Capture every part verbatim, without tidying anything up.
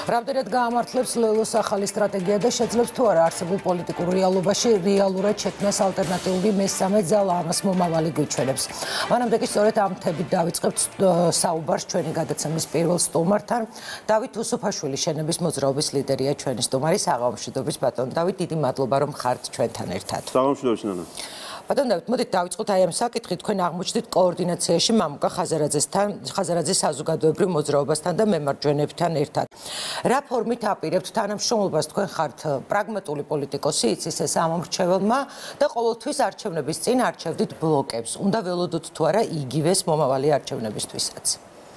რამდენად გაამართლებს ლელოს ახალი სტრატეგია და შეძლებს თუ არა არსებულ პოლიტიკურ რეალობაში რეალურად შექმნას ალტერნატიული მესამე ძალა ამას მომავალი გვიჩვენებს. მანამდე კი სწორედ ამ თემით დავიწყებთ საუბარს ჩვენი გადაცემის პირველ სტუმართან. დავით უსუფაშვილი შენების მოძრაობის ლიდერია ჩვენი სტუმარი. საღამომშვიდობის ბატონო დავით, დიდი მადლობა რომ ხართ ჩვენთან ერთად. საღამომშვიდობის ნანა. ბატონო დავით, მოდით დავიწყოთ აი ამ საკითხით. თქვენ აღმოჩნდით კოორდინაციაში მამუკა ხაზარაძესთან, ხაზარაძის საზოგადოებრივ მოძრაობასთან და მემარჯვენეებთან ერთად. რა ფორმით აპირებთ თანამშრომლობას? თქვენ ხართ პრაგმატული პოლიტიკოსი, იცის ეს ამომრჩეველმა და ყოველთვის არჩევნების წინ არჩევდით ბლოკებს. უნდა ველოდოთ თუ არა იგივეს მომავალი არჩევნებისთვისაც?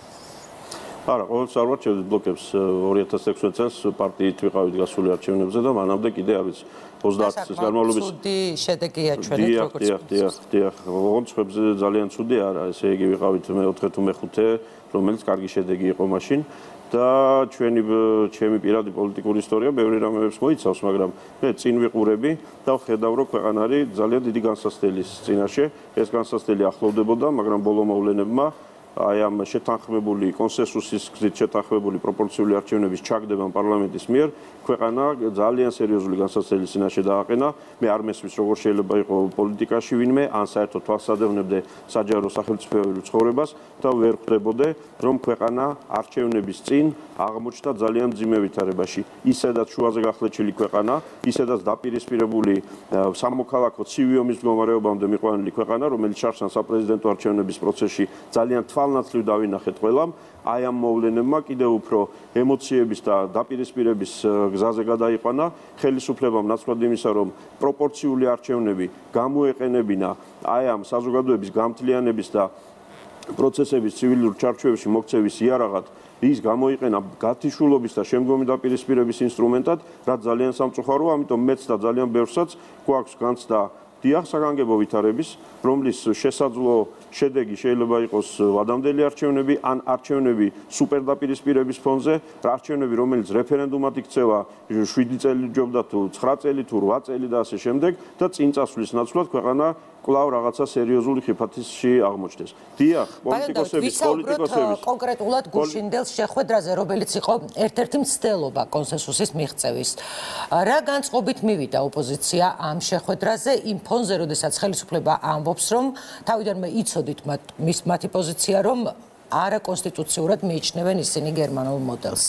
არა, ყოველთვის არ ვარჩევდით ბლოკებს. ორი ათას ექვსმეტ წელს პარტიით ვიყავით გასული არჩევნებზე და მანამდე კიდე არ ვიცი ოცდაათი წლის განმავლობის ცუდი შედეგია ჩვენით როგორც დიახ, დიახ, დიახ. ოღონდ სხვებზე ძალიან ცუდი არა, ესე იგი ვიყავით მეოთხე თუ მეხუთე, რომელიც კარგი შედეგი იყო მაშინ და ჩვენი ჩემი პირადი პოლიტიკური ისტორია ბევრი რამეებს მოიცავს, მაგრამ მე წინ ვიყურები და ვხედავ, რომ ქვეყანა არის ძალიან დიდი განსაცდელის წინაშე. ეს განსაცდელი ახლოვდებოდა, მაგრამ ბოლო მოვლენებმა აი ამ შეთანხმებული კონსენსუსის გზით შეთანხმებული პროპორციული არჩევნების ჩაგდება პარლამენტის მიერ ქვეყანა ძალიან სერიოზული განსაცდელის წინაშე დააყენა. მე არ მესმის როგორ შეიძლება იყოს პოლიტიკაში ვინმე ან საერთოდ თვალსადევნებდე საჯარო სახელმწიფოებრივ ცხოვრებას და ვერ ხვდებოდე რომ ქვეყანა არჩევნების წინ აღმოჩნდა ძალიან მძიმე ვითარებაში. ისედაც შუაზე გახლეჩილი ქვეყანა, ისედაც დაპირისპირებული სამოქალაქო ცივი ომის მდგომარეობამდე მიყვანილი ქვეყანა, რომელიც შარშან საპრეზიდენტო არჩევნების პროცესში ძალიან თვალნაცვლივ დავინახეთ ყველამ. აი ამ მოვლენებმა კიდევ უფრო ემოციების და დაპირისპირების გზაზე გადაიყვანა. ხელისუფლებამ ნაცვლად იმისა, რომ პროპორციული არჩევნები გამოეყენებინა აი ამ საზოგადოების გამთლიანების და პროცესების ცივილურ ჩარჩოებში მოქცევის იარაღად, ის გამოიყენა გათიშულობის და შემდგომი დაპირისპირების ინსტრუმენტად, რაც ძალიან სამწუხაროა, ამიტომ მეც და ძალიან ბევრსაც გვაქვს განცდა დიახ საგანგებო ვითარების, რომლის შესაძლო შედეგი შეიძლება იყოს ვადამდელი არჩევნები ან არჩევნები სუპერდაპირისპირების ფონზე, არჩევნები, რომელიც რეფერენდუმად იქცევა შვიდი წელი ჯობდა თუ ცხრა წელი თუ რვა წელი და ასე შემდეგ და წინ წასვლის ნაცვლად ქვეყანა კვლავ რაღაცა სერიოზული ხიფათისში აღმოჩნდეს. დიახ, პოლიტიკოსების პოლიტიკოსების კონკრეტულად გუშინდელს შეხვედრაზე, რომელიც იყო ერთ-ერთი მცდელობა კონსენსუსის მიღწევის. რა განწყობით მივიდა ოპოზიცია ამ შეხვედრაზე იმ ფონზე, როდესაც ხელისუფლება ამბობს, რომ თავიდან მე იცოდით მის მათი პოზიცია, რომ არაკონსტიტუციურად მიიჩნევენ ისინი გერმანულ მოდელს.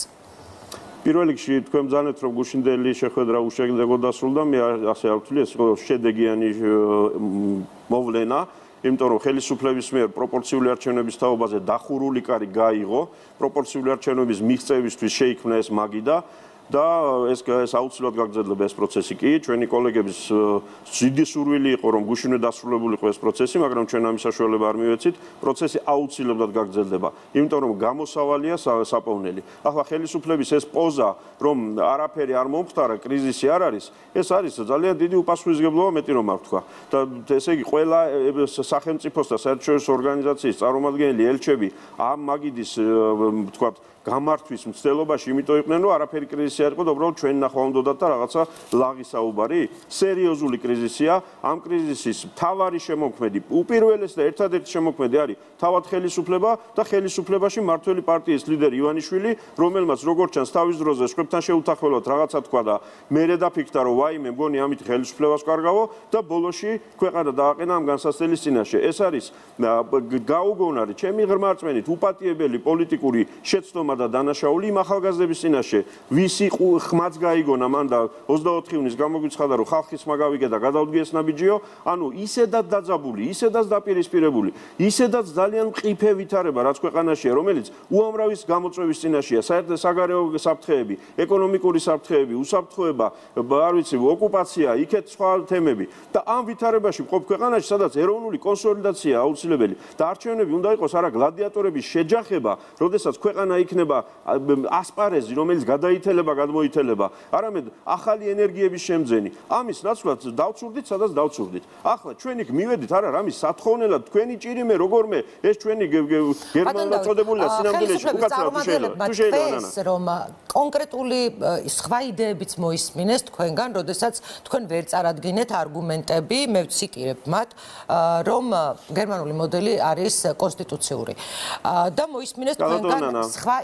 პირველ რიგში თქვენ ბრძანეთ, რომ გუშინდელი შეხვედრა უშედეგოდ დასრულდა, მე ასე არ ვთვლი, ეს იყო შედეგიანი მოვლენა, იმიტომ რომ ხელისუფლების მიერ პროპორციული არჩევნების თაობაზე დახურული კარი გაიღო, პროპორციული არჩევნების მიღწევისთვის შეიქმნა ეს მაგიდა და ეს ეს აუცილებლად გაგრძელდება ეს პროცესი კი ჩვენი კოლეგების დიდი სურვილი იყო რომ გუშინვე დასრულებულიყო ეს პროცესი, მაგრამ ჩვენ ამის საშუალება არ მივეცით, პროცესი აუცილებლად გაგრძელდება, იმიტომ რომ გამოსავალია საპოვნელი. ახლა ხელისუფლების ეს პოზა, რომ არაფერი არ მომხდარა, კრიზისი არ არის, ეს არის ძალიან დიდი უპასუხისმგებლობა, მეტი რომ არ ვთქვა. და ესე იგი ყველა სახელმწიფოს და საერთაშორისო ორგანიზაციის წარმომადგენელი, ელჩები ამ მაგიდის ვთქვათ გამართვის მცდელობაში, იმიტომ იყვნენ, რომ არაფერი კრიზისი არ იყო და უბრალოდ ჩვენ ნახვა უნდათ და რაღაცა ლაღი საუბარი. სერიოზული კრიზისია. ამ კრიზისის მთავარი შემოქმედი, უპირველეს და ერთადერთი შემოქმედი არის თავად ხელისუფლება და ხელისუფლებაში მმართველი პარტიის ლიდერი ივანიშვილი, რომელმაც როგორც ჩანს თავის დროზე სხვებთან შეუთანხმებლად რაღაცა თქვა და მერე დაფიქრდა, რომ ვაიმე, მგონი ამით ხელისუფლებას კარგავო და ბოლოში ქვეყანა დააყენა ამ განსაცდელის წინაშე. ეს არის გაუგონარი, ჩემი ღრმა რწმენით, უპატიებელი პოლიტიკური შეცდომა და დანაშაული იმ ახალგაზრდების წინაშე, ვისი ხმაც გაიგონა მან და ოცდაოთხი ივნის გამოგვიცხადა, რომ ხალხის ხმა გავიგე და გადავდგეს ნაბიჯიო, ანუ ისედაც დაძაბული, ისედაც დაპირისპირებული, ისედაც ძალიან მყიფე ვითარება, რაც ქვეყანაშია, რომელიც უამრავის გამოწვევის წინაშეა, საგარეო საფრთხეები, ეკონომიკური საფრთხეები, უსაფრთხოება, არ ვიცი, ოკუპაცია, იქეთ სხვა თემები და ამ ვითარებაში მყოფ ქვეყანაში, სადაც ეროვნული კონსოლიდაცია აუცილებელი და არჩევნები უნდა იყოს არა გლადიატორების შეჯახება, როდესაც ქვეყანა იქნება ასპარეზი, რომელიც გადაითელება, გადმოითელება, არამედ ახალი ენერგიების შემძენი. ამის ნაცვლად დავცურდით, სადაც დავცურდით. ახლა ჩვენ იქ მივედით, არა, რამის სათხოვნელად თქვენი ჭირიმე, როგორმე ეს ჩვენი გერმანულად წოდებული და სინამდვილეში უკაცრავად თუ შეიძლება, თუ შეიძლება ნანა. რომ კონკრეტული სხვა იდეებიც მოისმინეს თქვენგან, როდესაც თქვენ ვერ წარადგინეთ არგუმენტები, მე ვციტირებ მათ, რომ გერმანული მოდელი არის კონსტიტუციური. და მოისმინეს თქვენგან სხვა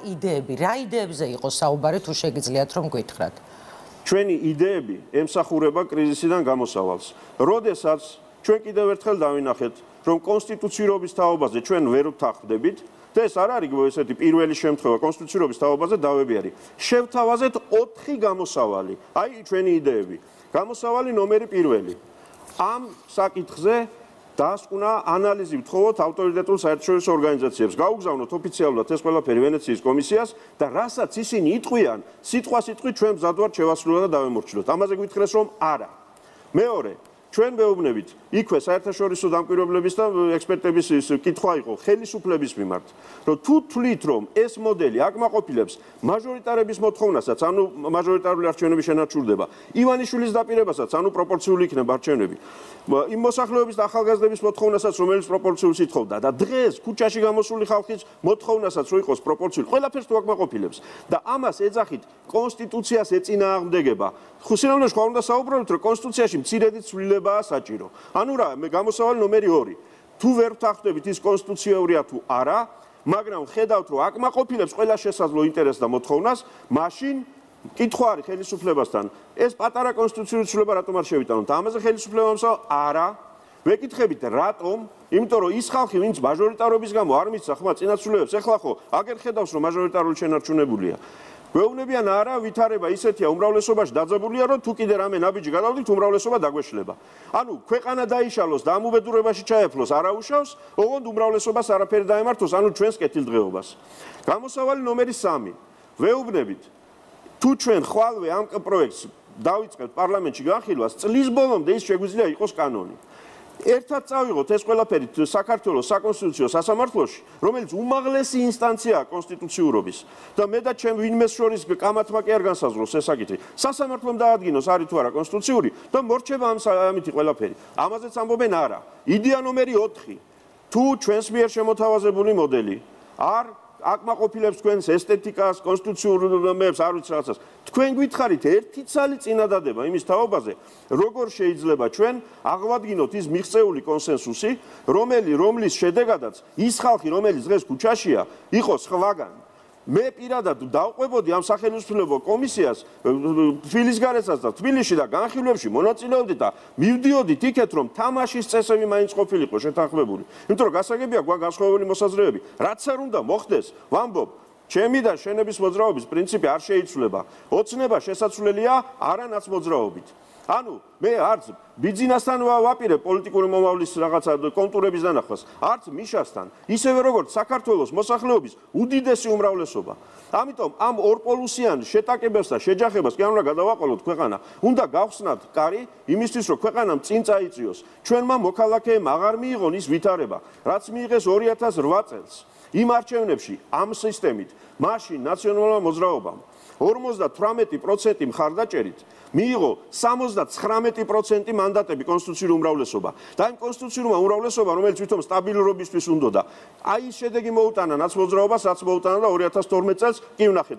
იდეები, რა იდეებზე იყო საუბარი თუ შეგიძლიათ რომ გითხრათ? ჩვენი იდეები ემსახურება კრიზისიდან გამოსავალს. როდესაც ჩვენ კიდევ ერთხელ დავინახეთ, რომ კონსტიტუციურობის თაობაზე ჩვენ ვერ ვთანხმდებით და ეს არ არის ესეთი პირველი შემთხვევა კონსტიტუციურობის თაობაზე დავებიარი. შევთავაზეთ ოთხი გამოსავალი. აი ჩვენი იდეები. გამოსავალი ნომერი პირველი. ამ საკითხზე დასკვნა ანალიზი ვთხოვოთ ავტორიტეტულ საერთაშორისო ორგანიზაციებს. გაუგზავნოთ ოფიციალურად ეს ყველაფერი ვენეციის კომისიას და რასაც ისინი იტყვიან, სიტყვა-სიტყვით ჩვენ მზად ვართ შევასრულოთ და დავემორჩილოთ. ამაზე გვითხრეს რომ არა. მეორე ჩვენ მეუბნებით, იქვე საერთაშორისო დამკვირვებლების და ექსპერტების კითხვა იყო ხელისუფლების მიმართ, რომ თუ თვლით, რომ ეს მოდელი აკმაყოფილებს მაჟორიტარების მოთხოვნასაც, ანუ მაჟორიტარული არჩევნები შენარჩუნდება, ივანიშვილის დაპირებასაც, ანუ პროპორციული იქნება არჩევნები, იმ მოსახლეობის და ახალგაზრდების მოთხოვნასაც, რომელიც პროპორციულს ითხოვდა და დღეს ქუჩაში გამოსული ხალხის მოთხოვნასაც, რომ იყოს პროპორციული, ყველაფერს თუ აკმაყოფილებს და ამას ეძახით კონსტიტუციას ეწინააღმდეგება. ხუსინავლებш ხომ უნდა საუბრობთ, რომ კონსტიტუციაში მცირედი ცვლილებაა საჭირო. ანუ რა, მე გამოსავალი ნომერი ორი. თუ ვერ ვთანხმდებით ის კონსტიტუციურია თუ არა, მაგრამ ხედავთ, რომ აკმაყოფილებს ყველა შესაძლო ინტერესს და მოთხოვნას, მაშინ კითხვა არის ხელისუფლებასთან. ეს პატარა კონსტიტუციური ცვლილება რატომ არ შევიტანოთ? ამაზე ხელისუფლებამ ამსავალ არა. ვეკითხებით რატომ? იმიტომ რომ ის ხალხი, ვინც მაჟორიტარობის გამო არ მისცა ხმა წინასრულებებს, ეხლა ხო აგერ ხედავს, რომ მაჟორიტარული შენარჩუნებულია. გვეუბნებიან არა, ვითარება ისეთია უმრავლესობაში დაძაბულია, რომ თუ კიდე რამე ნაბიჯი გადავდით, უმრავლესობა დაგვეშლება. ანუ ქვეყანა დაიშალოს და ამ უბედურებაში ჩაეფლოს არაუშავს, ოღონდ უმრავლესობას არაფერი დაემართოს, ანუ ჩვენს კეთილდღეობას. გამოსავალი ნომერი სამი. ვეუბნებით, თუ ჩვენ ხვალვე ამ პროექტს დავიწყებთ პარლამენტში განხილვას, წლის ბოლომდე ის შეგვიძლია იყოს კანონი. ერთად წავიღოთ ეს ყველაფერი საქართველოს საკონსტიტუციო სასამართლოში, რომელიც უმაღლესი ინსტანციაა კონსტიტუციურობის და მე და ჩემ ვინმეს შორის კამათმა კი არ განსაზღვროს ეს საკითხი. სასამართლომ დაადგინოს არის თუ არა კონსტიტუციური და მორჩება ამ ამითი ყველაფერი. ამაზეც ამბობენ არა. იდეა ნომერი ოთხი. თუ ჩვენს მიერ შემოთავაზებული მოდელი არ აკმაყოფილებს თქვენს ესთეტიკას, კონსტიტუციურებს, არ ვიცი რაღაცას. თქვენ გითხარით ერთი ცალი წინადადება იმის თაობაზე, როგორ შეიძლება ჩვენ აღვადგინოთ ის მიღწეული კონსენსუსი, რომელი რომლის შედეგადაც ის ხალხი, რომელიც დღეს ქუჩაშია, იყოს სხვაგან. მე პირადად დავყვებოდი ამ სახელმწიფო კომისიას თბილისგარესაც და თბილისში და განხილვებში მონაწილეობდი და მივდიოდით იქეთ, რომ თამაშის წესები მაინც ყოფილიყო შეთანხმებული. იმიტომ რომ გასაგებია გვაქვს განსხვავებული მოსაზრებები. რაც არ უნდა მოხდეს, ვამბობ, ჩემი და შენების მოძრაობის პრინციპი არ შეიცვლება. ოცნება შესაძლებელია არანაც მოძრაობით. ანუ მე არც ბიძინასთან ვაპირებ პოლიტიკური მომავლის რაღაცა კონტურების დანახვას, არც მიშასთან, ისევე როგორც საქართველოს მოსახლეობის უდიდესი უმრავლესობა. ამიტომ ამ ორპოლუსიან შეტაკებებს და შეჯახებას კი არ უნდა გადავაყოლოთ ქვეყანა. უნდა გავხსნათ კარი იმისთვის, რომ ქვეყანამ წინ წაიწიოს. ჩვენმა მოქალაქეებმა აღარ მიიღონ ის ვითარება, რაც მიიღეს ორი ათას რვა წელს. იმ არჩევნებში ამ სისტემით, მაშინ ნაციონალურმა მოძრაობამ ორმოცდათვრამეტი პროცენტი მხარდაჭერით მიიღო სამოცდაცხრამეტი პროცენტი მანდატები კონსტიტუციური უმრავლესობა. და იმ კონსტიტუციურმა უმრავლესობამ, რომელიც თვითონ სტაბილურობისთვის უნდოდა, აი ის შედეგი მოუტანა ნაცმოძრაობას, რაც მოუტანა და ორი ათას თორმეტ წელს კი ვნახეთ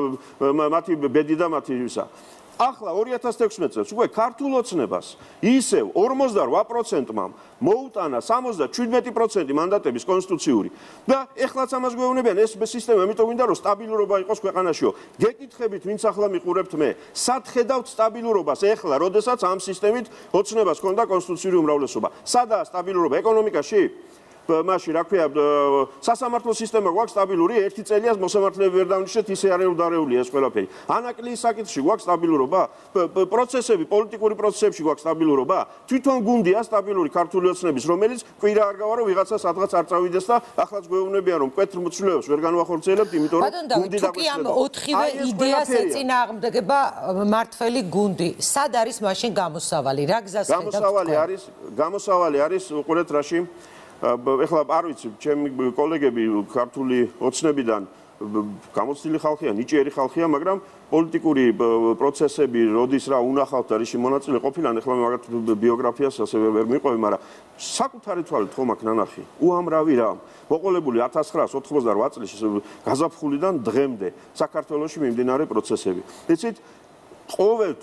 მათი ბედი და მათი ისა. ახლა ორი ათას თექვსმეტ წელს უკვე ქართულ ოცნებას ისევ ორმოცდარვა პროცენტმა მოუტანა სამოცდაჩვიდმეტი პროცენტი მანდატების კონსტიტუციური და ეხლაც ამას გვეუბნებიან ეს სისტემა, იმიტომ გვინდა რომ სტაბილურობა იყოს ქვეყანაშიო. გეკითხებით, ვინც ახლა მიყურებთ მე, სად ხედავთ სტაბილურობას ეხლა, როდესაც ამ სისტემით ოცნებას ჰქონდა კონსტიტუციური უმრავლესობა? სადაა სტაბილურობა ეკონომიკაში? მაშინ რა ქვია, სასამართლო სისტემა გვაქვს სტაბილური, ერთი წელია მოსამართლეები ვერ დავნიშნეთ, ისე არის დარეულია ეს ყველაფერი. ანაკლის საკითხში გვაქვს სტაბილურობა, პროცესები, პოლიტიკური პროცესებში გვაქვს სტაბილურობა, თვითონ გუნდია სტაბილური ქართული ოცნების, რომელიც კვირა არ გავა, რომ ვიღაცა სადღაც არ წავიდეს და ახლა გვეუბნებიან, რომ მკვეთრ მოცულობებს ვერ განვახორციელებთ, იმიტომ რომ გუნდი დაგვეცდება. ამ ოთხივე იდეას ეწინააღმდეგება მართველი გუნდი. სად არის მაშინ გამოსავალი? რა გზას ხედავთ? გამოსავალი არის, გამოსავალი არის, უყურეთ რაში ეხლა არ ვიცი, ჩემი კოლეგები ქართული ოცნებიდან გამოცდილი ხალხია, ნიჭიერი ხალხია, მაგრამ პოლიტიკური პროცესები, როდის რა უნახავთ და რიში მონაწილე ყოფილან, ეხლა მე მაგათ ბიოგრაფიას ასე ვერ მიყვევი, მაგრამ საკუთარი თვალით ხომ აქ ნანახი. უამრავი რა. მოყოლებული ათას ცხრაას ოთხმოცდარვა წლის გაზაფხულიდან დღემდე საქართველოში მიმდინარე პროცესები. იცით, ყოველთვის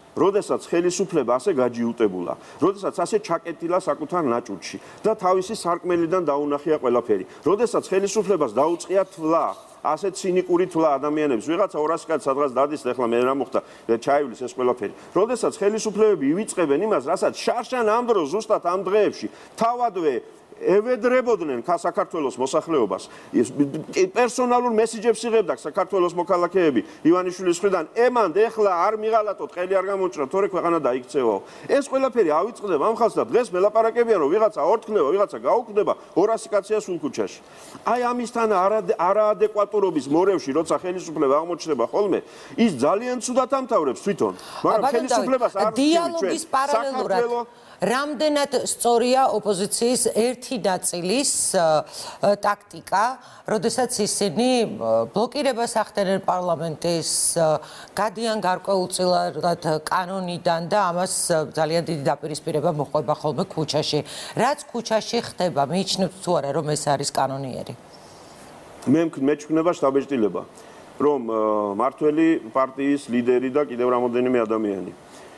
როდესაც ხელისუფლება ასე გაჯიუტებულა, როდესაც ასე ჩაკეტილა საკუთარ ნაჭუჭში და თავისი სარკმელიდან დაუნახია ყველაფერი, როდესაც ხელისუფლებას დაუწყია თვლა, ასე ცინიკური თვლა ადამიანებს, ვიღაცა ორასი კაცი სადღაც დადის, ეხლა მე რა მოხდა, ჩაივლის ეს ყველაფერი. როდესაც ხელისუფლებები ივიწყებენ იმას, რასაც შარშან ამ დროს, ზუსტად ამ დღეებში, თავადვე ევედრებოდნენ საქართველოს მოსახლეობას. პერსონალურ მესიჯებს იღებდა საქართველოს მოქალაქეები ივანიშვილის მხრიდან, ემანდ ეხლა არ მიღალატოთ, ყელი არ გამოჭრა, თორე ქვეყანა დაიქცევაო. ეს ყველაფერი ავიწყდება ამ ხალხს და დღეს მელაპარაკებიან, რომ ვიღაცა ორთქნება, ვიღაცა გაუქმდება, ორასი კაცია სულ ქუჩაში. აი ამისთან არაადეკვატურობის მორევში, როცა ხელისუფლება აღმოჩნდება ხოლმე, ის ძალიან ცუდად ამთავრებს თვითონ. მაგრამ ხელისუფლებას არ დიალოგის პარალელურად რამდენად სწორია ოპოზიციის ერთი ნაწილის ტაქტიკა, როდესაც ისინი ბლოკირებას ახდენენ პარლამენტის, გადიან გარკვეულწილად კანონიდან და ამას ძალიან დიდი დაპირისპირება მოჰყვება ხოლმე ქუჩაში. რაც ქუჩაში ხდება, მიიჩნევთ თუ არა, რომ ეს არის კანონიერი? მე მეჩვენება შტაბეჭდილება, რომ მართველი პარტიის ლიდერი და კიდევ რამოდენიმე ადამიანი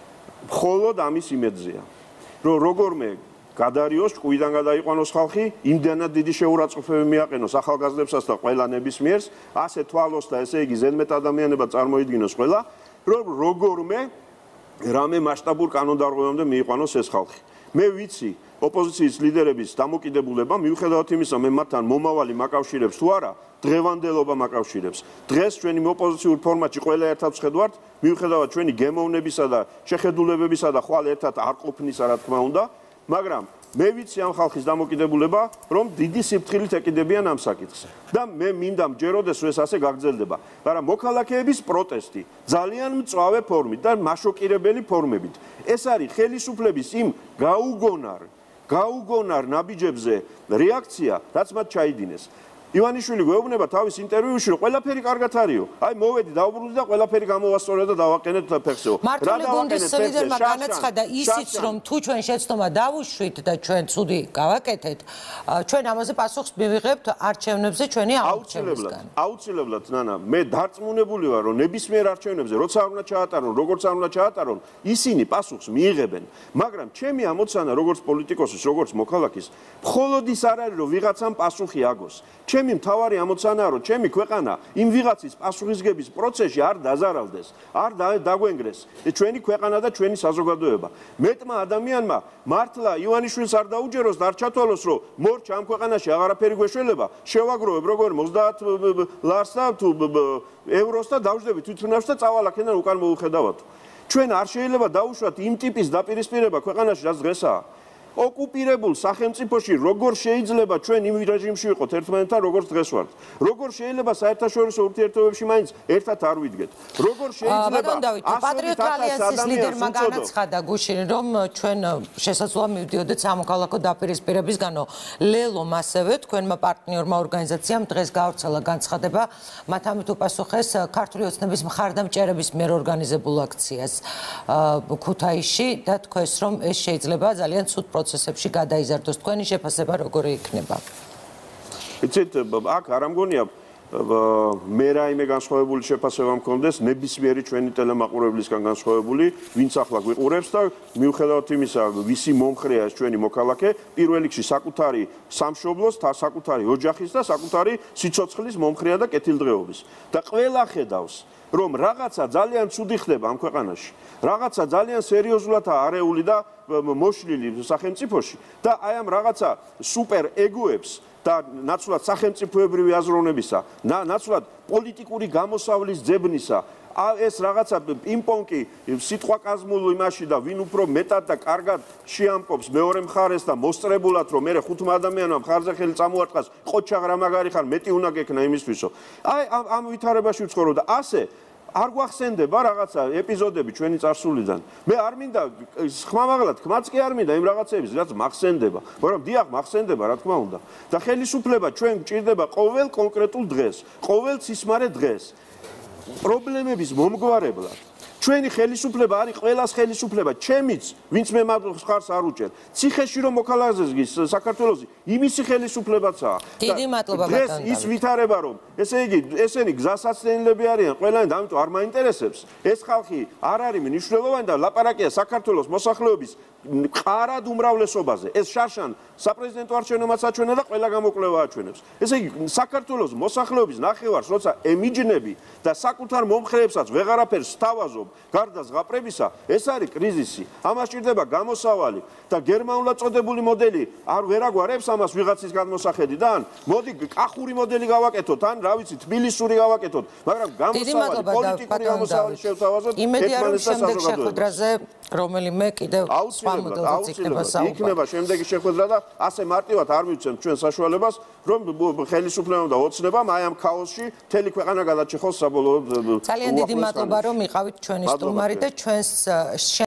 მხოლოდ ამის იმედზეა. რომ როგორმე გადარიოს, ჭკუიდან გადაიყვანოს ხალხი, იმდანად დიდი შეურაცხყოფები მიაყენოს ახალგაზრდებსაც და ყველა ნებისმიერს, ასე თვალოს და ესე იგი ზედმეტ ადამიანებად წარმოიდგინოს ყველა, რომ როგორმე რამე მასშტაბურ კანონდარღვევამდე მიიყვანოს ეს ხალხი. მე ვიცი ოპოზიციის ლიდერების დამოკიდებულება, მიუხედავად იმისა, მე მათთან მომავალი მაკავშირებს თუ არა, დღევანდელობა მაკავშირებს. დღეს ჩვენი ოპოზიციურ ფორმატში ყველა ერთად ვხედავთ, მიუხედავად ჩვენი გემოვნებისა და შეხედულებებისა და ხვალ ერთად არ ყოფნისა, რა თქმა უნდა, მაგრამ მე ვიცი ამ ხალხის დამოკიდებულება, რომ დიდი სიფრთხილით ეკიდებიან ამ საკითხს. და მე მინდა მჯეროდეს ეს ასე გაგრძელდება, მაგრამ მოქალაქეების პროტესტი ძალიან მწვავე ფორმით და მაშოკირებელი ფორმებით. ეს არის ხელისუფლების იმ გაუგონარ, გაუგონარ ნაბიჯებზე რეაქცია, რაც მათ ჩაიდინეს. ივანიშვილი გვეუბნება თავის ინტერვიუში, რომ ყველაფერი კარგად არისო. აი მოვედი დავბრუნდი და ყველაფერი გამოვასწორე და დავაყენეთ ფეხსეო. მართული გუნდის ლიდერმა განაცხადა ისიც, რომ თუ ჩვენ შეცდომა დავუშვით და ჩვენ ცუდი გავაკეთეთ, ჩვენ ამაზე პასუხს მივიღებთ არჩევნებზე ჩვენი აღმოჩენისგან. აუცილებლად, ნანა, მე დარწმუნებული ვარ, რომ ნებისმიერ არჩევნებზე, როცა არ უნდა ჩაატარონ, როგორც არ უნდა ჩაატარონ, ისინი პასუხს მიიღებენ. მაგრამ ჩემი ამოცანა, როგორც პოლიტიკოსის, როგორც მოქალაქის, მხოლოდ ის არ არის, რომ ვიღაცამ პასუხი აგოს. ჩემი მთავარი ამოცანაა, რომ ჩემი ქვეყანა იმ ვიღაცის პასუხისგების პროცესში არ დაზარალდეს, არ დაგვენგრეს ჩვენი ქვეყანა და ჩვენი საზოგადოება. მეტმა ადამიანმა მართლა ივანიშვილს არ დაუჯეროს და არ ჩათვალოს, რომ მორჩა ამ ქვეყანაში აღარაფერი გვეშველება, შევაგროვებ როგორ ოცდაათ ლარს და თუ ევროს და დავждები თვითმფრინავს და წავალ აქედან უკან მოუხედავად. ჩვენ არ შეიძლება დაუშვათ იმ ტიპის დაპირისპირება ქვეყანაში, რაც დღესაა. ოკუპირებულ სახელმწიფოში როგორ შეიძლება ჩვენ იმ რეჟიმში ვიყოთ ერთმანეთთან, როგორც დღეს ვართ? როგორ შეიძლება საერთაშორისო ურთიერთობებში მაინც ერთად არ ვიდგეთ? როგორ შეიძლება პატრიოტ ალიანსის ლიდერმა განაცხადა გუშინ, რომ ჩვენ შესაძლოა მივდიოდეთ სამოქალაქო დაპირისპირებისგანო. ლელომ ასევე თქვენმა პარტნიორმა ორგანიზაციამ დღეს გავრცელა განცხადება, მათ ამით უპასუხეს ქართული ოცნების მხარდამჭერების მიერ ორგანიზებულ აქციას ქუთაისში და თქვეს, რომ ეს შეიძლება ძალიან ცუდ პროცესებში გადაიზარდოს. თქვენი შეფასება როგორი იქნება? იცით, აქ არ ამგონია მე რაიმე განსხვავებული შეფასება მქონდეს ნებისმიერი ჩვენი ტელემაყურებლისგან განსხვავებული, ვინც ახლა გვიყურებს და მიუხედავად იმისა, ვისი მომხრეა ეს ჩვენი მოქალაქე, პირველ რიგში საკუთარი სამშობლოს, საკუთარი ოჯახის და საკუთარი სიცოცხლის მომხრეა და კეთილდღეობის. და ყველა ხედავს, რომ რაღაცა ძალიან ცუდი ხდება ამ ქვეყანაში. რაღაცა ძალიან სერიოზულადაა არეული და მოშლილი სახელმწიფოში და აი ამ რაღაცა სუპერ ეგოებს და ნაცვლად სახელმწიფოებრივი აზროვნებისა, ნაცვლად პოლიტიკური გამოსავლის ძებნისა, ეს რაღაცა პინგ-პონგი სიტყვაკაზმულ იმაში და ვინ უფრო მეტად და კარგად შეამკობს მეორე მხარეს და მოსწრებულად რომ მე ხუთმა ადამიანმა მხარზე ხელი წამოარტყას, ყოჩაღ რა მაგარი ხარ, მეტი უნდა გექნა იმისთვისო. აი ამ ვითარებაში ვცხოვრობ და ასე არ გვახსენდება რაღაცა ეპიზოდები ჩვენი წარსულიდან. მე არ მინდა ხმამაღლა თქმაც კი არ მინდა იმ რაღაცების, რაც მახსენდება, მაგრამ დიახ, მახსენდება, რა თქმა უნდა. და ხელისუფლება ჩვენ გვჭირდება ყოველ კონკრეტულ დღეს, ყოველ ცისმარე დღეს. პრობლემების მომგვარებლად ჩვენი ხელისუფლება არის ყველას ხელისუფლება, ჩემიც, ვინც მე მხარს არ უჭერ. ციხეში რომ მოქალაქეს საქართველოსი, იმისი ხელისუფლებაცაა. დიდი მადლობა დღეს ბატონო. ის ვითარება რომ, ესე იგი, ესენი გზასაცდენილები არიან, ყველანი და ამიტომ არ მაინტერესებს. ეს ხალხი არ არის მნიშვნელოვანი და ლაპარაკია საქართველოს მოსახლეობის ყარად უმრავლესობაზე. ეს შარშან საპრეზიდენტო არჩევნებმაც აჩვენა და ყველა გამოკვლევა აჩვენებს. ესე იგი, საქართველოს მოსახლეობის ნახევარს, როცა ემიჯნები და საკუთარ მომხრეებსაც ვეღარაფერს სთავაზობ, გარდა ზღაპრებისა, ეს არის კრიზისი. ამას ჭირდება გამოსავალი და გერმანულად წოდებული მოდელი არ ვერაგვარებს ამას ვიღაცის გადმოსახედიდან. მოდი კახური მოდელი გავაკეთოთ, ან რა ვიცი, თბილისური გავაკეთოთ, მაგრამ გამოსავალი პოლიტიკური გამოსავალი შევთავაზოთ ერთმანეთს და საზოგადოებას. რომელიმე კიდევ სხვა მოდელზეც იქნება საუბარი. იქნება შემდეგი შეხვედრა და ასე მარტივად არ მივცემთ ჩვენ საშუალებას, რომ ხელისუფლებამ და ოცნებამ აი ამ ქაოსში მთელი ქვეყანა გადაჭეხოს საბოლოოდ. ძალიან დიდი მადლობა რომ იყავით ჩვენი სტუმარი და ჩვენს